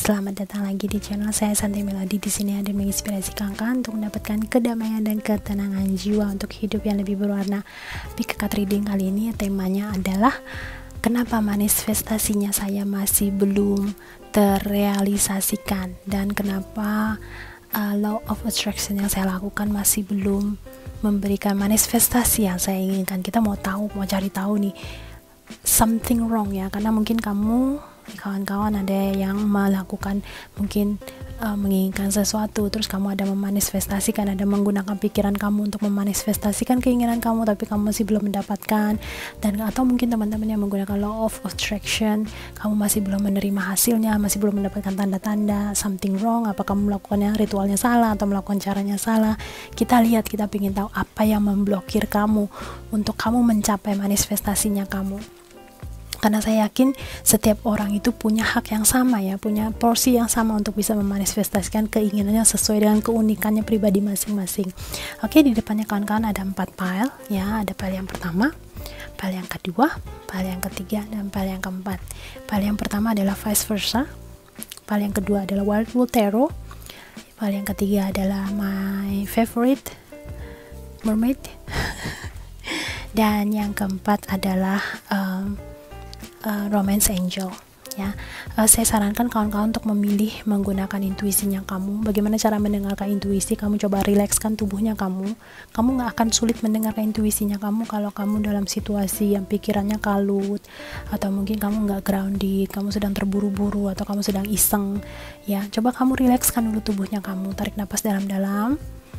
Selamat datang lagi di channel saya Santi Melody. Di sini ada menginspirasi kakak untuk mendapatkan kedamaian dan ketenangan jiwa untuk hidup yang lebih berwarna. Di kakak reading kali ini temanya adalah kenapa manifestasinya saya masih belum terrealisasikan, dan kenapa law of attraction yang saya lakukan masih belum memberikan manifestasi yang saya inginkan. Kita mau cari tahu nih something wrong ya, karena mungkin kamu kawan-kawan ada yang melakukan mungkin menginginkan sesuatu, terus kamu ada memanifestasikan, ada menggunakan pikiran kamu untuk memanifestasikan keinginan kamu, tapi kamu masih belum mendapatkan. Dan atau mungkin teman-teman yang menggunakan law of attraction, kamu masih belum menerima hasilnya, masih belum mendapatkan tanda-tanda something wrong. Apa kamu melakukannya ritualnya salah atau melakukan caranya salah? Kita lihat, kita ingin tahu apa yang memblokir kamu untuk kamu mencapai manifestasinya kamu. Karena saya yakin setiap orang itu punya hak yang sama ya, punya porsi yang sama untuk bisa memanifestasikan keinginannya sesuai dengan keunikannya pribadi masing-masing. Oke, di depannya kawan-kawan ada 4 pile ya, ada pile yang pertama, pile yang kedua, pile yang ketiga, dan pile yang keempat. Pile yang pertama adalah vice versa, pile yang kedua adalah Wildwood Tarot, pile yang ketiga adalah my favorite mermaid, dan yang keempat adalah romance angel ya. Saya sarankan kawan-kawan untuk memilih menggunakan intuisinya kamu. Bagaimana cara mendengarkan intuisi? Kamu coba rilekskan tubuhnya kamu nggak akan sulit mendengarkan intuisinya kamu kalau kamu dalam situasi yang pikirannya kalut, atau mungkin kamu nggak grounded, kamu sedang terburu-buru, atau kamu sedang iseng ya. Coba kamu rilekskan dulu tubuhnya kamu, tarik napas dalam-dalam,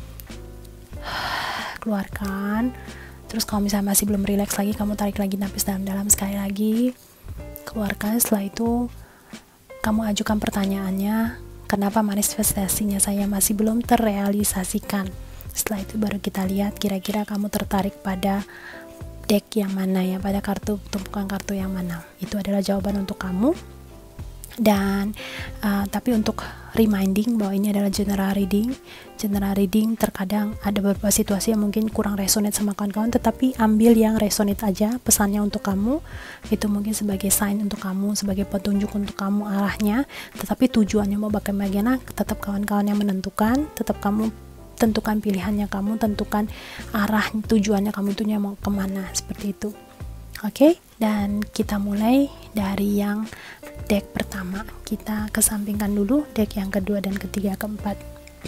keluarkan. Terus kalau misalnya masih belum rileks lagi, kamu tarik lagi napas dalam-dalam sekali lagi, keluarkan. Setelah itu kamu ajukan pertanyaannya, kenapa manifestasinya saya masih belum terrealisasikan. Setelah itu baru kita lihat kira-kira kamu tertarik pada deck yang mana ya, pada tumpukan kartu yang mana. Itu adalah jawaban untuk kamu. Dan tapi untuk reminding bahwa ini adalah general reading terkadang ada beberapa situasi yang mungkin kurang resonate sama kawan-kawan, tetapi ambil yang resonate aja pesannya untuk kamu. Itu mungkin sebagai sign untuk kamu, sebagai petunjuk untuk kamu arahnya, tetapi tujuannya mau bagaimana tetap kawan-kawan yang menentukan. Tetap kamu tentukan pilihannya, kamu tentukan arah tujuannya kamu itunya mau kemana, seperti itu. Oke, dan kita mulai dari yang deck pertama. Kita kesampingkan dulu deck yang kedua dan ketiga, keempat.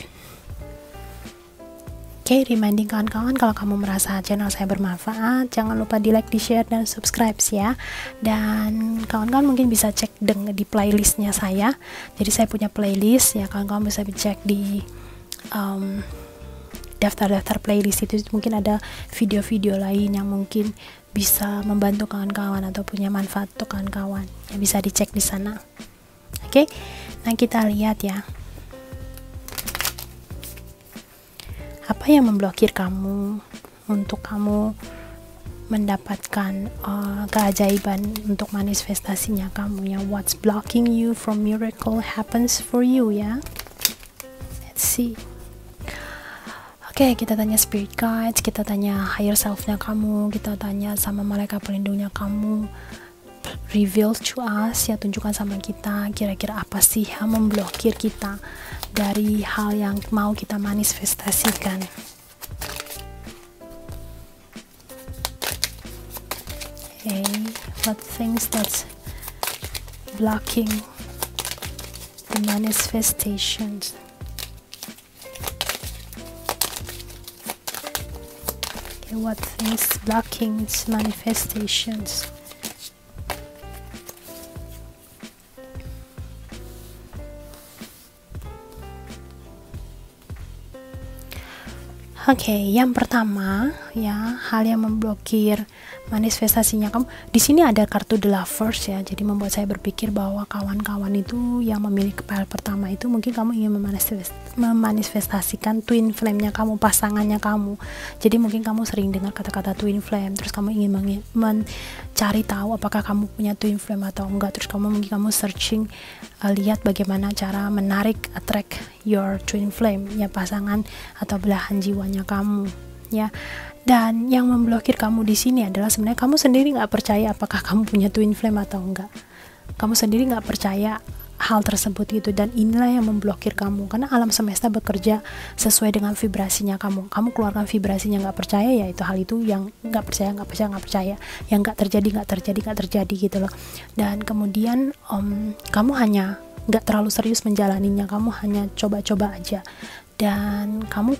Oke, reminding kawan-kawan, kalau kamu merasa channel saya bermanfaat, jangan lupa di like, di share, dan subscribe ya. Dan kawan-kawan mungkin bisa cek di playlistnya saya. Jadi saya punya playlist ya, kawan-kawan bisa cek di daftar-daftar playlist itu. Mungkin ada video-video lain yang mungkin bisa membantu kawan-kawan atau punya manfaat untuk kawan-kawan ya, bisa dicek di sana. Oke, nah kita lihat ya, apa yang memblokir kamu untuk kamu mendapatkan keajaiban untuk manifestasinya kamu ya. What's blocking you from miracle happens for you ya. Let's see. Oke, kita tanya spirit guides, kita tanya higher self-nya kamu, kita tanya sama malaikat pelindungnya kamu. Reveal to us ya, tunjukkan sama kita kira-kira apa sih yang memblokir kita dari hal yang mau kita manifestasikan. Okay, what things that's blocking the manifestations? What things blocking its manifestations? Oke, yang pertama ya, hal yang memblokir manifestasinya kamu. Di sini ada kartu The Lovers ya, jadi membuat saya berpikir bahwa kawan-kawan itu yang memiliki pile pertama itu mungkin kamu ingin memanifestasikan twin flame-nya kamu, pasangannya kamu. Jadi mungkin kamu sering dengar kata-kata twin flame, terus kamu ingin mencari tahu apakah kamu punya twin flame atau enggak. Terus mungkin kamu searching, lihat bagaimana cara menarik, attract your twin flame ya, pasangan atau belahan jiwanya kamu ya. Dan yang memblokir kamu di sini adalah sebenarnya kamu sendiri nggak percaya apakah kamu punya twin flame atau enggak. Kamu sendiri nggak percaya hal tersebut gitu, dan inilah yang memblokir kamu, karena alam semesta bekerja sesuai dengan vibrasinya kamu keluarkan vibrasinya nggak percaya, ya itu hal itu yang nggak percaya, yang nggak terjadi gitu loh. Dan kemudian kamu hanya nggak terlalu serius menjalaninya, kamu hanya coba-coba aja, dan kamu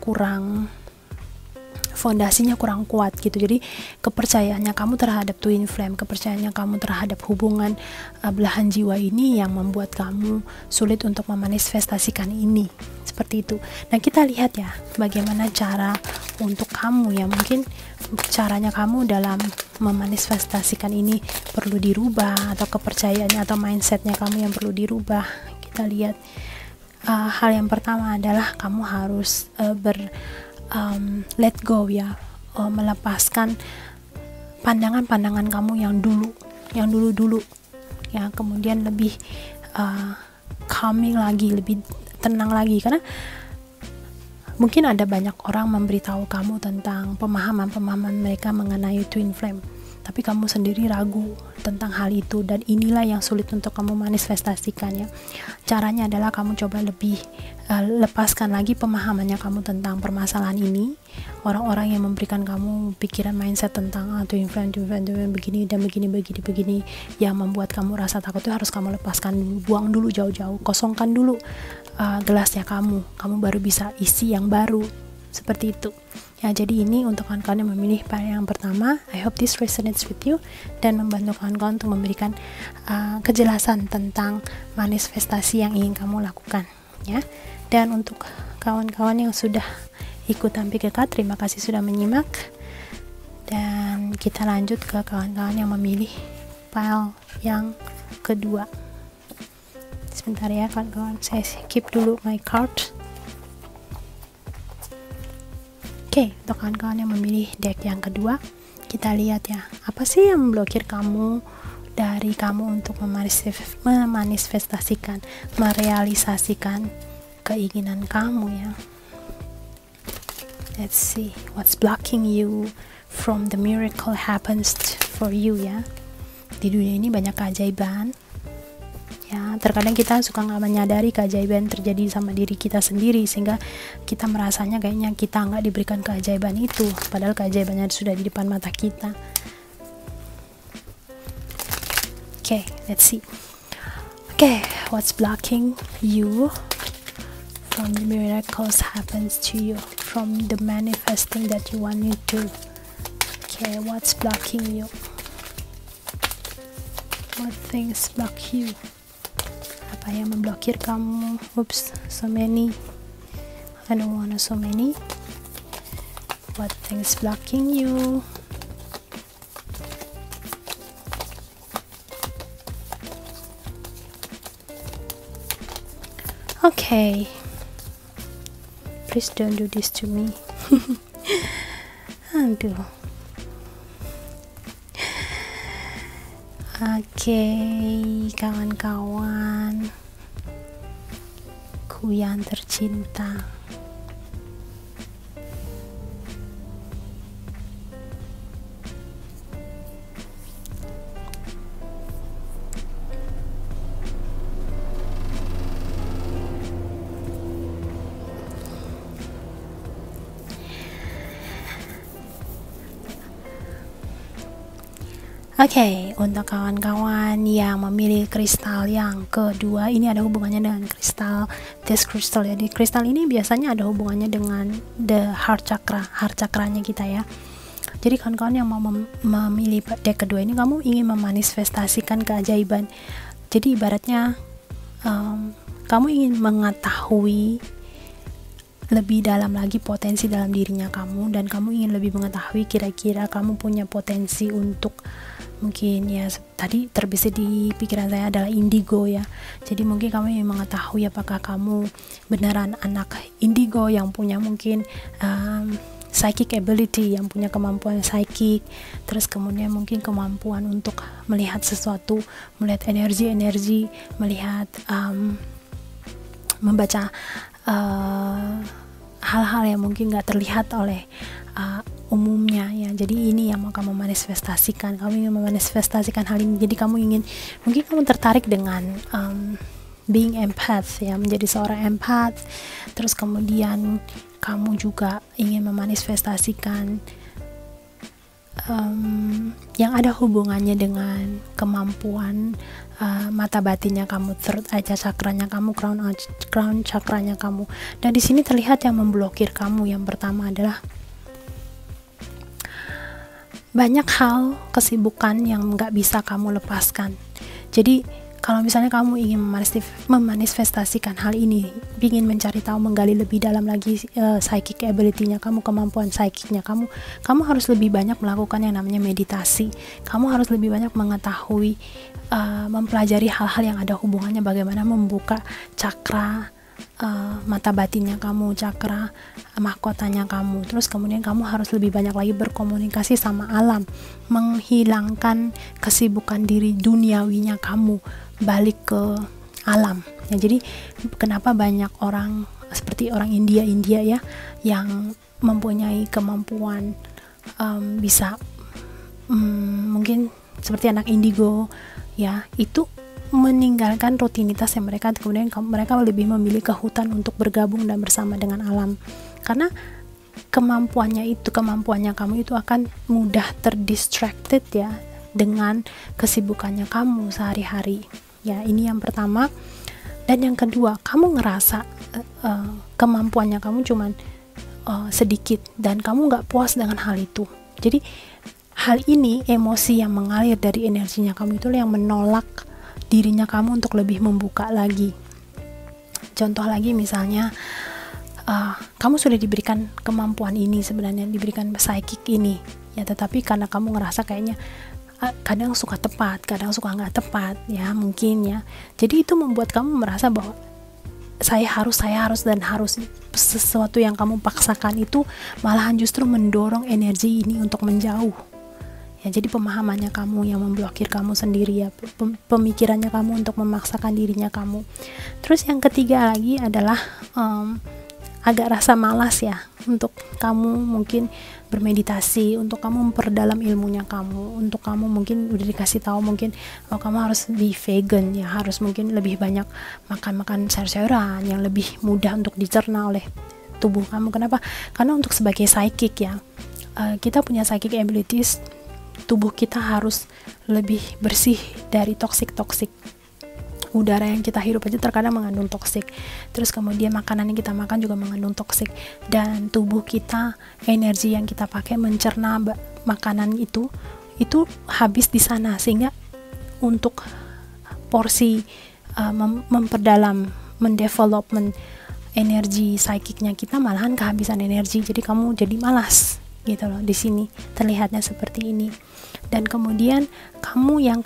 fondasinya kurang kuat gitu. Jadi kepercayaannya kamu terhadap twin flame, kepercayaannya kamu terhadap hubungan belahan jiwa ini yang membuat kamu sulit untuk memanifestasikan ini, seperti itu. Nah, kita lihat ya bagaimana cara untuk kamu ya, mungkin caranya kamu dalam memanifestasikan ini perlu dirubah, atau kepercayaannya atau mindsetnya kamu yang perlu dirubah. Kita lihat, hal yang pertama adalah kamu harus let go ya, melepaskan pandangan-pandangan kamu yang dulu ya, kemudian lebih calming lagi, lebih tenang lagi, karena mungkin ada banyak orang memberitahu kamu tentang pemahaman mereka mengenai twin flame, tapi kamu sendiri ragu tentang hal itu, dan inilah yang sulit untuk kamu manifestasikannya. Caranya adalah kamu coba lebih lepaskan lagi pemahamannya kamu tentang permasalahan ini, orang-orang yang memberikan kamu pikiran mindset tentang twin flame begini dan begini yang membuat kamu rasa takut, itu harus kamu lepaskan dulu, buang dulu jauh-jauh, kosongkan dulu gelasnya kamu baru bisa isi yang baru, seperti itu ya. Jadi ini untuk kawan-kawan yang memilih yang pertama. I hope this resonates with you dan membantu kawan-kawan untuk memberikan kejelasan tentang manifestasi yang ingin kamu lakukan ya. Dan untuk kawan-kawan yang sudah ikut sampai ke terima kasih sudah menyimak, dan kita lanjut ke kawan-kawan yang memilih pile yang kedua. Sebentar ya kawan-kawan, saya keep dulu my card. Oke, untuk kawan-kawan yang memilih deck yang kedua, kita lihat ya, apa sih yang memblokir kamu untuk memanifestasikan, merealisasikan keinginan kamu ya. Let's see what's blocking you from the miracle happens for you ya. Di dunia ini banyak keajaiban ya, terkadang kita suka nggak menyadari keajaiban terjadi sama diri kita sendiri, sehingga kita merasanya kayaknya kita nggak diberikan keajaiban itu, padahal keajaibannya sudah di depan mata kita. Okay, let's see. Okay, what's blocking you from the miracles happens to you, from the manifesting that you want to do. Okay, what's blocking you? What things block you? Apa yang memblokir kamu? Oops, so many. I don't want so many. What things blocking you? Okay. Please don't do this to me. Aduh. Oke, kawan-kawan ku yang tercinta, Oke, untuk kawan-kawan yang memilih kristal yang kedua, ini ada hubungannya dengan kristal Death Crystal. Jadi kristal ini biasanya ada hubungannya dengan the heart chakranya kita ya. Jadi kawan-kawan yang mau memilih deck kedua ini, kamu ingin memanifestasikan keajaiban. Jadi ibaratnya kamu ingin mengetahui lebih dalam lagi potensi dalam dirinya kamu, dan kamu ingin lebih mengetahui kira-kira kamu punya potensi untuk, mungkin ya tadi terbesit di pikiran saya adalah indigo ya. Jadi mungkin kamu ingin mengetahui apakah kamu beneran anak indigo yang punya mungkin psychic ability, yang punya kemampuan psychic, terus kemudian mungkin kemampuan untuk melihat sesuatu, melihat energi-energi, melihat membaca hal-hal yang mungkin gak terlihat oleh umumnya ya. Jadi ini yang mau kamu manifestasikan, kamu ingin memanifestasikan hal ini. Jadi kamu ingin, mungkin kamu tertarik dengan being empath ya, menjadi seorang empath. Terus kemudian kamu juga ingin memanifestasikan yang ada hubungannya dengan kemampuan mata batinnya kamu, third eye chakranya kamu, crown chakranya kamu. Dan di sini terlihat yang memblokir kamu. Yang pertama adalah banyak hal kesibukan yang nggak bisa kamu lepaskan. Jadi kalau misalnya kamu ingin memanifestasikan hal ini, ingin mencari tahu, menggali lebih dalam lagi psychic ability-nya kamu, kemampuan psychic-nya kamu harus lebih banyak melakukan yang namanya meditasi. Kamu harus lebih banyak mengetahui, mempelajari hal-hal yang ada hubungannya bagaimana membuka cakra mata batinnya kamu, cakra mahkotanya kamu. Terus kemudian kamu harus lebih banyak lagi berkomunikasi sama alam, menghilangkan kesibukan diri duniawinya kamu, balik ke alam ya. Jadi kenapa banyak orang seperti orang India ya, yang mempunyai kemampuan bisa mungkin seperti anak indigo ya, itu meninggalkan rutinitas yang mereka, kemudian mereka lebih memilih ke hutan untuk bergabung dan bersama dengan alam, karena kemampuannya kamu itu akan mudah terdistracted ya dengan kesibukannya kamu sehari-hari ya. Ini yang pertama. Dan yang kedua, kamu ngerasa kemampuannya kamu cuman sedikit dan kamu nggak puas dengan hal itu. Jadi hal ini, emosi yang mengalir dari energinya kamu itu yang menolak dirinya kamu untuk lebih membuka lagi. Contoh lagi misalnya, kamu sudah diberikan kemampuan ini, sebenarnya diberikan psychic ini ya, tetapi karena kamu ngerasa kayaknya kadang suka tepat, kadang suka nggak tepat ya, mungkin ya. Jadi itu membuat kamu merasa bahwa saya harus dan harus, sesuatu yang kamu paksakan itu malahan justru mendorong energi ini untuk menjauh ya. Jadi pemahamannya kamu yang memblokir kamu sendiri ya, pemikirannya kamu untuk memaksakan dirinya kamu. Terus yang ketiga lagi adalah agak rasa malas ya, untuk kamu mungkin bermeditasi, untuk kamu memperdalam ilmunya kamu, untuk kamu mungkin udah dikasih tahu mungkin kamu harus be vegan ya, harus mungkin lebih banyak makan sayur-sayuran yang lebih mudah untuk dicerna oleh tubuh kamu. Kenapa? Karena untuk sebagai psychic ya, kita punya psychic abilities, tubuh kita harus lebih bersih dari toxic. Udara yang kita hirup aja terkadang mengandung toksik. Terus kemudian makanan yang kita makan juga mengandung toksik. Dan tubuh kita, energi yang kita pakai mencerna makanan itu habis di sana, sehingga untuk porsi memperdalam, mendevelopment energi psychicnya kita malahan kehabisan energi. Jadi kamu jadi malas gitu loh. Di sini terlihatnya seperti ini. Dan kemudian kamu yang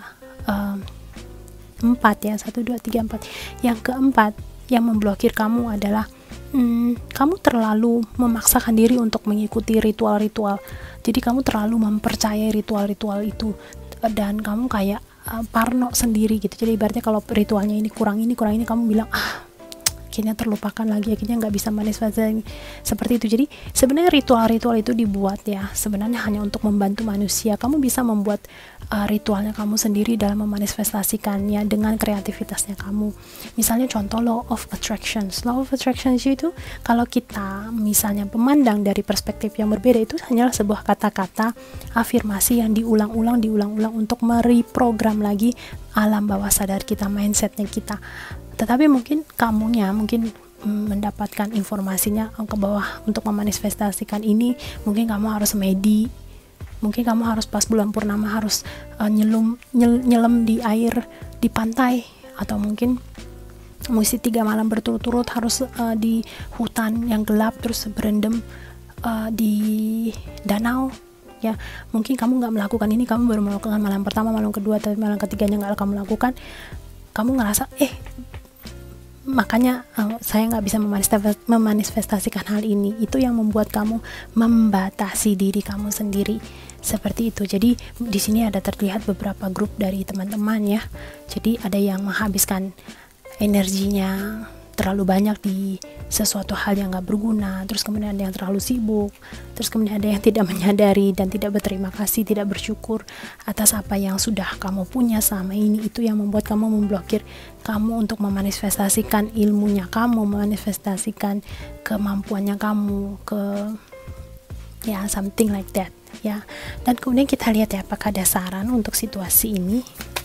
keempat ya, 1, 2, 3, 4. Yang keempat yang memblokir kamu adalah kamu terlalu memaksakan diri untuk mengikuti ritual-ritual. Jadi kamu terlalu mempercayai ritual-ritual itu, dan kamu kayak parno sendiri gitu. Jadi ibaratnya kalau ritualnya ini kurang ini kamu bilang akhirnya terlupakan lagi, akhirnya nggak bisa manifestasi seperti itu. Jadi sebenarnya ritual-ritual itu dibuat ya sebenarnya hanya untuk membantu manusia. Kamu bisa membuat ritualnya kamu sendiri dalam memanifestasikannya dengan kreativitasnya kamu. Misalnya contoh law of attraction itu kalau kita misalnya memandang dari perspektif yang berbeda, itu hanyalah sebuah kata-kata afirmasi yang diulang-ulang untuk mereprogram lagi alam bawah sadar kita, mindsetnya kita. Tetapi mungkin kamunya mendapatkan informasinya ke bawah untuk memanifestasikan ini. Mungkin kamu harus mungkin kamu harus pas bulan purnama harus nyelam di air di pantai, atau mungkin mesti 3 malam berturut-turut harus di hutan yang gelap terus berendam di danau ya. Mungkin kamu nggak melakukan ini, kamu baru melakukan malam pertama, malam kedua, tapi malam ketiganya nggak kamu lakukan. Kamu ngerasa makanya saya nggak bisa memanifestasikan hal ini. Itu yang membuat kamu membatasi diri kamu sendiri seperti itu. Jadi di sini ada terlihat beberapa grup dari teman-teman ya. Jadi ada yang menghabiskan energinya terlalu banyak di sesuatu hal yang gak berguna, terus kemudian ada yang terlalu sibuk, terus kemudian ada yang tidak menyadari dan tidak berterima kasih, tidak bersyukur atas apa yang sudah kamu punya selama ini. Itu yang membuat kamu memblokir kamu untuk memanifestasikan ilmunya kamu, memanifestasikan kemampuannya kamu, ya something like that ya. Dan kemudian kita lihat ya, apakah ada saran untuk situasi ini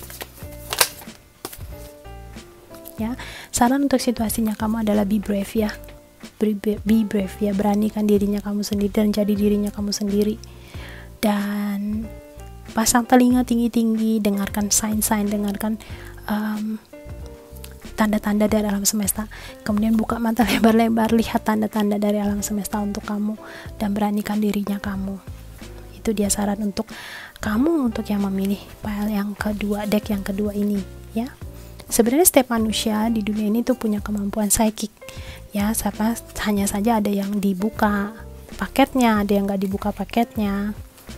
ya. Saran untuk situasinya kamu adalah be brave ya, be brave ya, beranikan dirinya kamu sendiri dan jadi dirinya kamu sendiri, dan pasang telinga tinggi-tinggi, dengarkan sign-sign, dengarkan tanda-tanda dari alam semesta, kemudian buka mata lebar-lebar, lihat tanda-tanda dari alam semesta untuk kamu, dan beranikan dirinya kamu. Itu dia saran untuk kamu untuk yang memilih pile yang kedua, deck yang kedua ini ya. Sebenarnya setiap manusia di dunia ini tuh punya kemampuan psychic ya, hanya saja ada yang dibuka paketnya, ada yang nggak dibuka paketnya,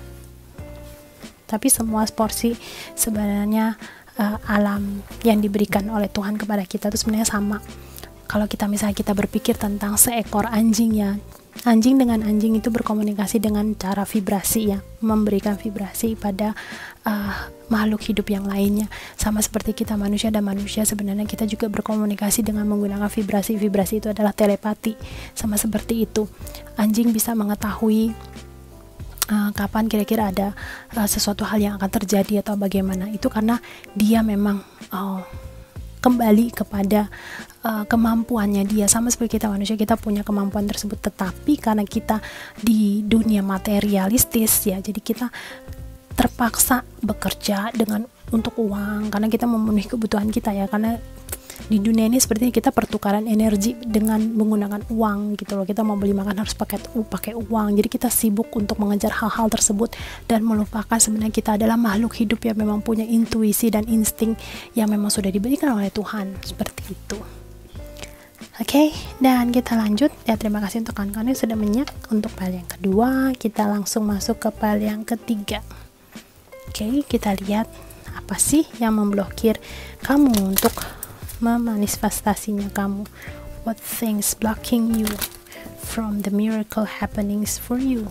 tapi semua porsi sebenarnya alam yang diberikan oleh Tuhan kepada kita itu sebenarnya sama. Kalau kita misalnya kita berpikir tentang seekor anjing ya, anjing dengan anjing itu berkomunikasi dengan cara vibrasi ya, memberikan vibrasi pada makhluk hidup yang lainnya. Sama seperti kita manusia dan manusia, sebenarnya kita juga berkomunikasi dengan menggunakan vibrasi. Vibrasi itu adalah telepati, sama seperti itu. Anjing bisa mengetahui kapan kira-kira ada sesuatu hal yang akan terjadi atau bagaimana. Itu karena dia memang kembali kepada kemampuannya dia. Sama seperti kita manusia, kita punya kemampuan tersebut, tetapi karena kita di dunia materialistis ya, jadi kita terpaksa bekerja untuk uang, karena kita memenuhi kebutuhan kita ya, karena di dunia ini sepertinya kita pertukaran energi dengan menggunakan uang gitu loh. Kita mau beli makan harus pakai uang, jadi kita sibuk untuk mengejar hal-hal tersebut dan melupakan sebenarnya kita adalah makhluk hidup yang memang punya intuisi dan insting yang memang sudah diberikan oleh Tuhan, seperti itu. Oke, dan kita lanjut ya. Terima kasih untuk kawan-kawan yang sudah menyimak untuk pile yang kedua. Kita langsung masuk ke pile yang ketiga. Oke, kita lihat apa sih yang memblokir kamu untuk memanifestasinya kamu. What things blocking you from the miracle happenings for you?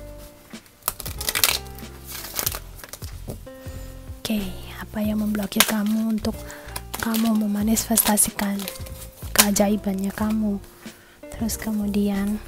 Oke, apa yang memblokir kamu untuk kamu memanifestasikan keajaibannya kamu? Terus kemudian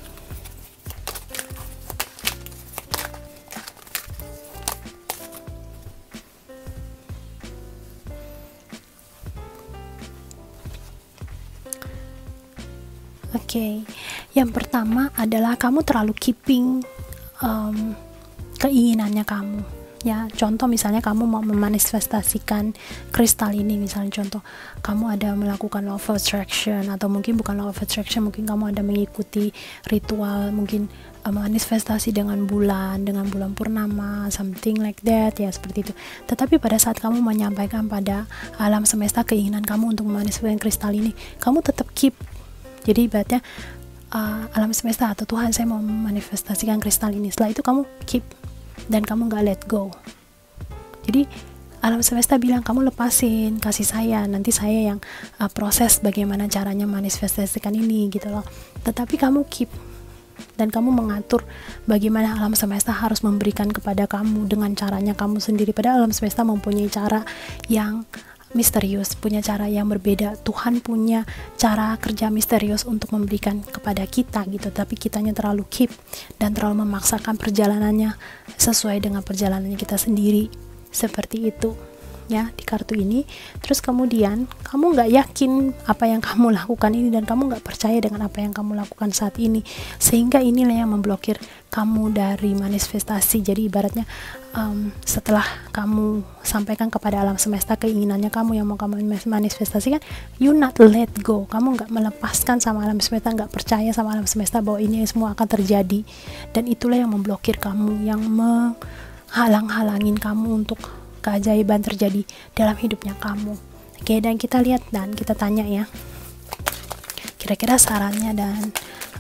yang pertama adalah kamu terlalu keeping keinginannya kamu ya. Contoh misalnya kamu mau memanifestasikan kristal ini, misalnya contoh kamu ada melakukan law of attraction, atau mungkin bukan law of attraction, mungkin kamu ada mengikuti ritual, mungkin manifestasi dengan bulan purnama, something like that ya, seperti itu. Tetapi pada saat kamu menyampaikan pada alam semesta keinginan kamu untuk memanifestasikan kristal ini, kamu tetap keep. Jadi ibaratnya alam semesta atau Tuhan, saya mau memanifestasikan kristal ini. Setelah itu kamu keep dan kamu gak let go. Jadi alam semesta bilang kamu lepasin, kasih saya, nanti saya yang proses bagaimana caranya manifestasikan ini gitu loh. Tetapi kamu keep dan kamu mengatur bagaimana alam semesta harus memberikan kepada kamu dengan caranya kamu sendiri. Padahal alam semesta mempunyai cara yang misterius, punya cara yang berbeda. Tuhan punya cara kerja misterius untuk memberikan kepada kita gitu, tapi kitanya terlalu keep dan terlalu memaksakan perjalanannya sesuai dengan perjalanannya kita sendiri, seperti itu ya di kartu ini. Terus kemudian kamu nggak yakin apa yang kamu lakukan ini dan kamu nggak percaya dengan apa yang kamu lakukan saat ini, sehingga inilah yang memblokir kamu dari manifestasi. Jadi ibaratnya setelah kamu sampaikan kepada alam semesta keinginannya kamu yang mau kamu manifestasikan, you not let go, kamu nggak melepaskan sama alam semesta, nggak percaya sama alam semesta bahwa ini semua akan terjadi, dan itulah yang memblokir kamu, yang menghalang-halangin kamu untuk keajaiban terjadi dalam hidupnya kamu. Oke, dan kita lihat dan kita tanya ya, kira-kira sarannya dan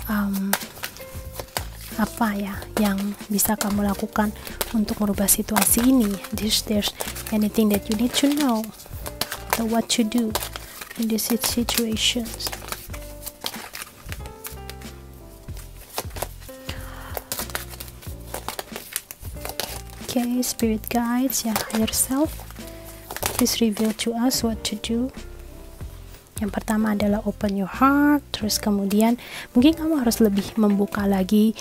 apa ya yang bisa kamu lakukan untuk merubah situasi ini. There's anything that you need to know, or what to do in these situations. Okay, spirit guides, ya, higher self, please reveal to us what to do. Yang pertama adalah open your heart, terus kemudian mungkin kamu harus lebih membuka lagi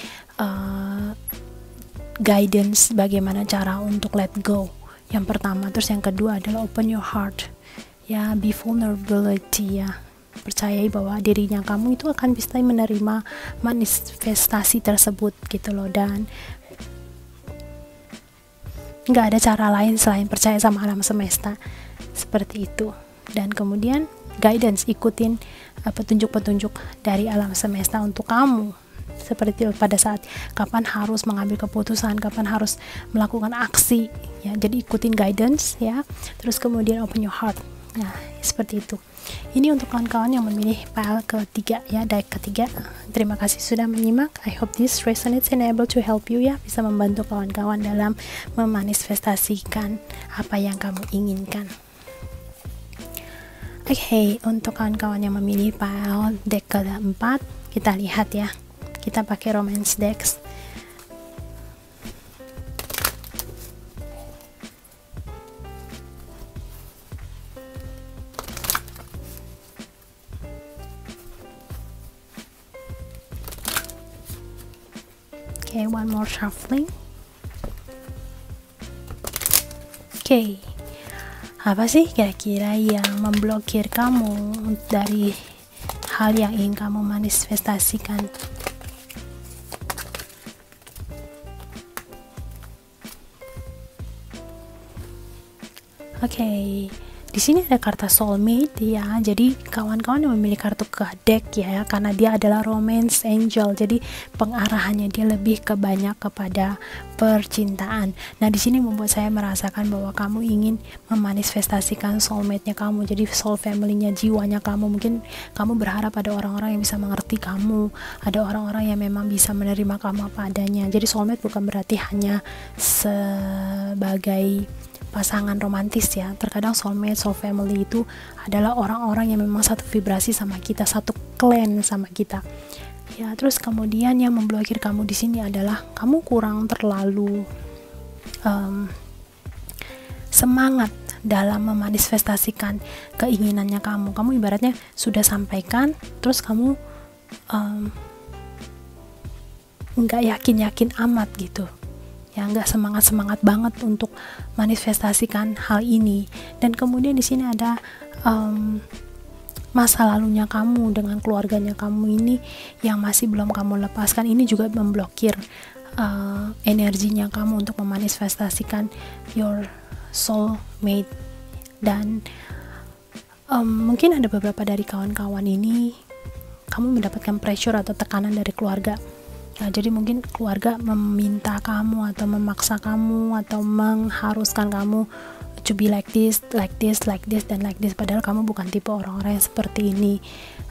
guidance bagaimana cara untuk let go. Yang pertama, terus yang kedua adalah open your heart, ya, be vulnerability, ya, percayai bahwa dirinya kamu itu akan bisa menerima manifestasi tersebut gitu loh, dan nggak ada cara lain selain percaya sama alam semesta, seperti itu. Dan kemudian guidance, ikutin petunjuk-petunjuk dari alam semesta untuk kamu, seperti pada saat kapan harus mengambil keputusan, kapan harus melakukan aksi, ya, jadi ikutin guidance, ya. Terus kemudian open your heart, nah, seperti itu. Ini untuk kawan-kawan yang memilih pile ketiga, ya, deck ketiga. Terima kasih sudah menyimak. I hope this resonates and able to help you, ya, bisa membantu kawan-kawan dalam memanifestasikan apa yang kamu inginkan. Oke, untuk kawan-kawan yang memilih pile deck keempat, kita lihat, ya, kita pakai romance decks. Okay, one more shuffling. Okay, apa sih kira-kira yang memblokir kamu dari hal yang ingin kamu manifestasikan? Oke, di sini ada kartu soulmate, ya. Jadi kawan-kawan yang memilih kartu ke deck, ya, karena dia adalah romance angel, jadi pengarahannya dia lebih banyak kepada percintaan. Nah, di sini membuat saya merasakan bahwa kamu ingin memanifestasikan soulmate-nya kamu, jadi soul family-nya, jiwanya kamu. Mungkin kamu berharap ada orang-orang yang bisa mengerti kamu, ada orang-orang yang memang bisa menerima kamu apa adanya. Jadi soulmate bukan berarti hanya sebagai pasangan romantis, ya. Terkadang soulmate, soul family itu adalah orang-orang yang memang satu vibrasi sama kita, satu clan sama kita, ya. Terus kemudian yang memblokir kamu di sini adalah kamu kurang terlalu semangat dalam memanifestasikan keinginannya kamu. Kamu ibaratnya sudah sampaikan, terus kamu nggak yakin-yakin amat gitu, ya, nggak semangat banget untuk manifestasikan hal ini. Dan kemudian di sini ada masa lalunya kamu dengan keluarganya kamu ini yang masih belum kamu lepaskan. Ini juga memblokir energinya kamu untuk memanifestasikan your soulmate. Dan mungkin ada beberapa dari kawan-kawan ini kamu mendapatkan pressure atau tekanan dari keluarga. Nah, jadi mungkin keluarga meminta kamu atau memaksa kamu atau mengharuskan kamu to be like this, dan like this. Padahal kamu bukan tipe orang-orang yang seperti ini.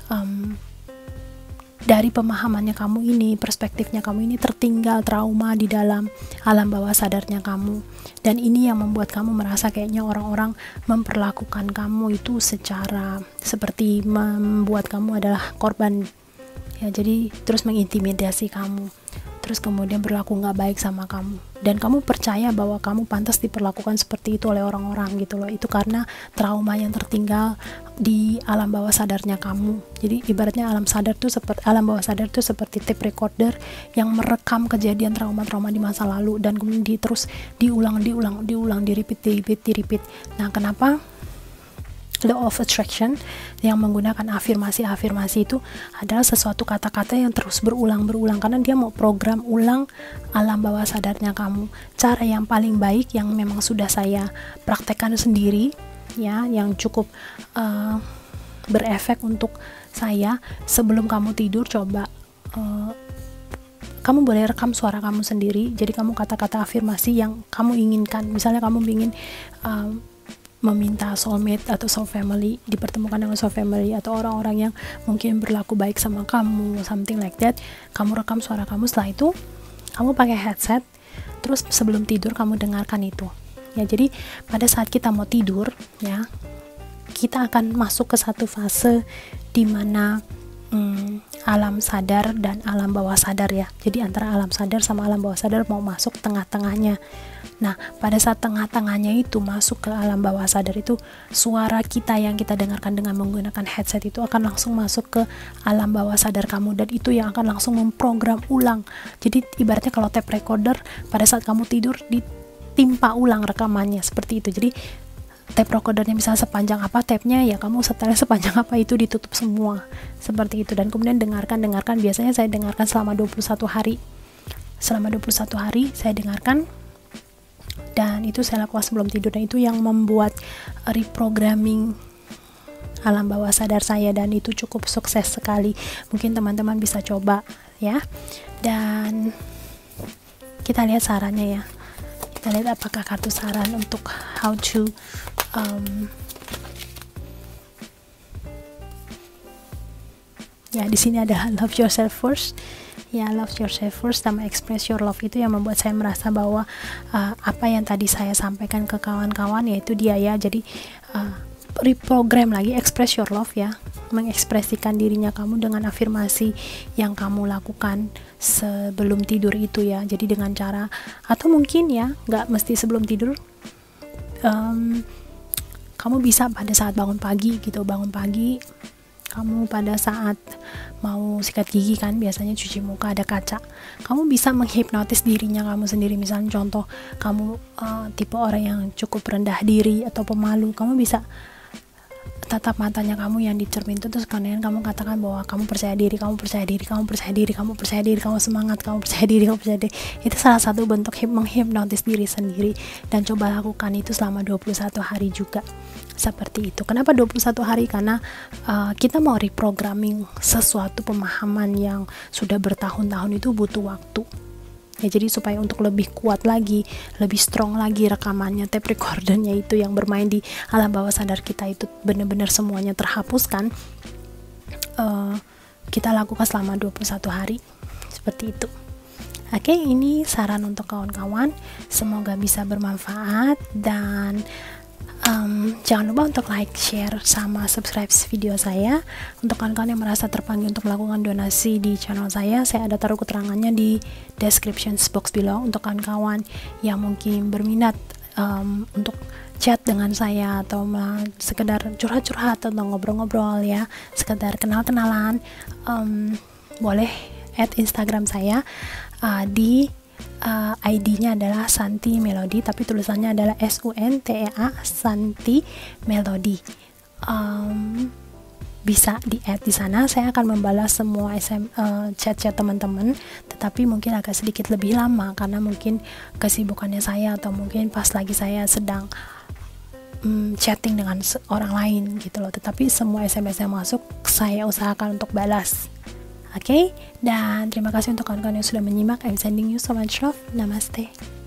Dari pemahamannya kamu ini, perspektifnya kamu ini tertinggal trauma di dalam alam bawah sadarnya kamu. Dan ini yang membuat kamu merasa kayaknya orang-orang memperlakukan kamu itu secara seperti membuat kamu adalah korban, ya. Jadi terus mengintimidasi kamu, terus kemudian berlaku nggak baik sama kamu, dan kamu percaya bahwa kamu pantas diperlakukan seperti itu oleh orang-orang gitu loh. Itu karena trauma yang tertinggal di alam bawah sadarnya kamu. Jadi ibaratnya alam bawah sadar tuh seperti tape recorder yang merekam kejadian trauma-trauma di masa lalu, dan kemudian terus diulang, di repeat. Nah, kenapa law of attraction yang menggunakan afirmasi itu adalah sesuatu kata-kata yang terus berulang, karena dia mau program ulang alam bawah sadarnya kamu. Cara yang paling baik yang memang sudah saya praktekkan sendiri, ya, yang cukup berefek untuk saya, sebelum kamu tidur coba kamu boleh rekam suara kamu sendiri. Jadi kamu kata-kata afirmasi yang kamu inginkan. Misalnya kamu ingin meminta soulmate atau soul family, dipertemukan dengan soul family atau orang-orang yang mungkin berlaku baik sama kamu, something like that. Kamu rekam suara kamu, setelah itu kamu pakai headset, terus sebelum tidur kamu dengarkan itu, ya. Jadi pada saat kita mau tidur, ya, kita akan masuk ke satu fase di mana alam sadar dan alam bawah sadar ya. Jadi antara alam sadar sama alam bawah sadar mau masuk tengah-tengahnya. Nah, pada saat tengah-tengahnya itu masuk ke alam bawah sadar itu, suara kita yang kita dengarkan dengan menggunakan headset itu akan langsung masuk ke alam bawah sadar kamu, dan itu yang akan langsung memprogram ulang. Jadi ibaratnya kalau tape recorder pada saat kamu tidur ditimpa ulang rekamannya seperti itu. Jadi tape recordernya misalnya sepanjang apa tape-nya, ya kamu setelnya sepanjang apa itu ditutup semua seperti itu. Dan kemudian dengarkan, biasanya saya dengarkan selama 21 hari saya dengarkan, dan itu saya lakukan sebelum tidur, dan itu yang membuat reprogramming alam bawah sadar saya, dan itu cukup sukses sekali. Mungkin teman-teman bisa coba ya. Dan kita lihat sarannya ya, kita lihat apakah kartu saran untuk how to ya, di sini ada love yourself first ya, love yourself first sama express your love. Itu yang membuat saya merasa bahwa apa yang tadi saya sampaikan ke kawan-kawan yaitu dia ya. Jadi reprogram lagi, express your love ya, mengekspresikan dirinya kamu dengan afirmasi yang kamu lakukan sebelum tidur itu ya. Jadi dengan cara, atau mungkin ya nggak mesti sebelum tidur, kamu bisa pada saat bangun pagi gitu, kamu pada saat mau sikat gigi kan biasanya cuci muka ada kaca, kamu bisa menghipnotis dirinya kamu sendiri. Misalnya contoh kamu tipe orang yang cukup rendah diri atau pemalu, kamu bisa tatap matanya kamu yang di cermin itu, terus kemudian kamu katakan bahwa kamu percaya diri, kamu semangat, kamu percaya diri. Itu salah satu bentuk menghipnotis diri sendiri, dan coba lakukan itu selama 21 hari juga seperti itu. Kenapa 21 hari? Karena kita mau reprogramming sesuatu pemahaman yang sudah bertahun-tahun itu butuh waktu ya. Jadi supaya untuk lebih kuat lagi, lebih strong lagi rekamannya, tape recordernya itu yang bermain di alam bawah sadar kita itu benar-benar semuanya terhapuskan, kita lakukan selama 21 hari seperti itu. Oke, ini saran untuk kawan-kawan, semoga bisa bermanfaat, dan jangan lupa untuk like, share, sama subscribe video saya. Untuk kawan-kawan yang merasa terpanggil untuk melakukan donasi di channel saya ada taruh keterangannya di description box below. Untuk kawan-kawan yang mungkin berminat untuk chat dengan saya atau sekedar curhat-curhat atau ngobrol-ngobrol ya, sekedar kenal-kenalan, boleh add Instagram saya di ID-nya adalah Santi Melody, tapi tulisannya adalah SUNTEA, Santi Melody. Bisa di-add di sana. Saya akan membalas semua chat-chat teman-teman, tetapi mungkin agak sedikit lebih lama karena mungkin kesibukannya saya, atau mungkin pas lagi saya sedang chatting dengan orang lain gitu loh. Tetapi semua SMS yang masuk saya usahakan untuk balas. Oke, dan terima kasih untuk kawan-kawan yang sudah menyimak. I'm sending you so much love. Namaste.